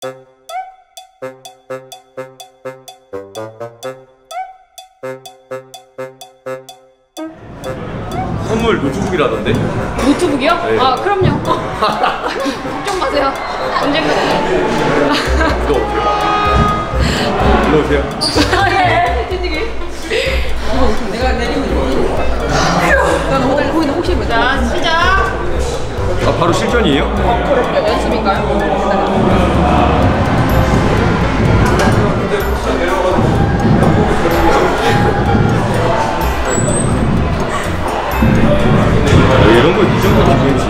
선물 노트북이라던데? 노트북이요? 네. 아 그럼요. 걱정 마세요. 언젠가. 이거 어때요? 일로 오세요. 예. 찌찌기. 내가 내리면 난 오늘 거기는 혹시 뭐? 자 시작. 아 바로 실전이에요? 그럼요. 연습인가요? 이런 거 이 정도 기분이지.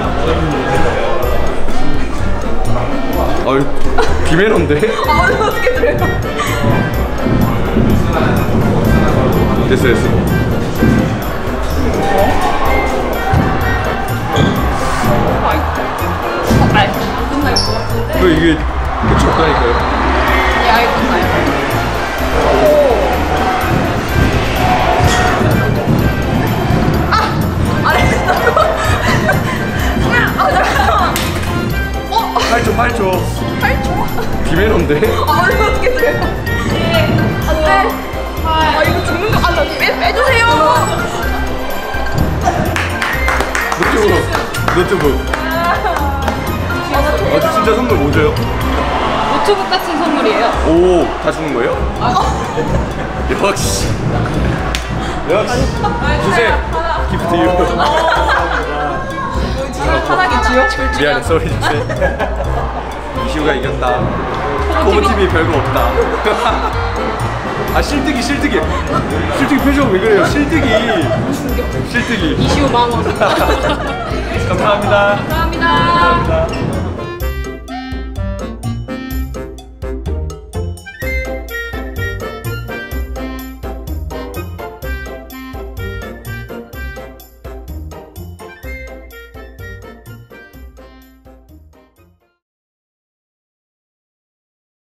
아유 비매너인데? 아 어떻게 그래요? 됐어 됐어. 끝날 것 같은데. 왜 이게 끝이 없다니까요? 예, 아예 끝나요. 안 했다고? 아 잠깐만. 8초 8초 8초? 비매너인데? 아 원래 어떻게 그래요? 안돼. 아 이거 죽는 거 안돼. 빼주세요. 노트북 노트북. 아 진짜 선물 뭐 줘요? 노트북 같은 선물이에요. 오 다 주는 거예요? 역시 역시 주세요. 기프트 유. 편하게 지워. 미안해 쏘리 주세요. 이시우가 이겼다. 코브TV 별거 없다. 아 실뜨기 실뜨기 표정 왜 그래요? 실뜨기 이슈 10,000원. 감사합니다. 감사합니다.